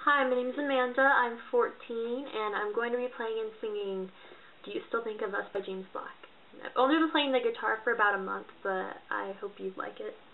Hi, my name is Amanda. I'm 14, and I'm going to be playing and singing Do You Still Think of Us by James Black. I've only been playing the guitar for about a month, but I hope you like it.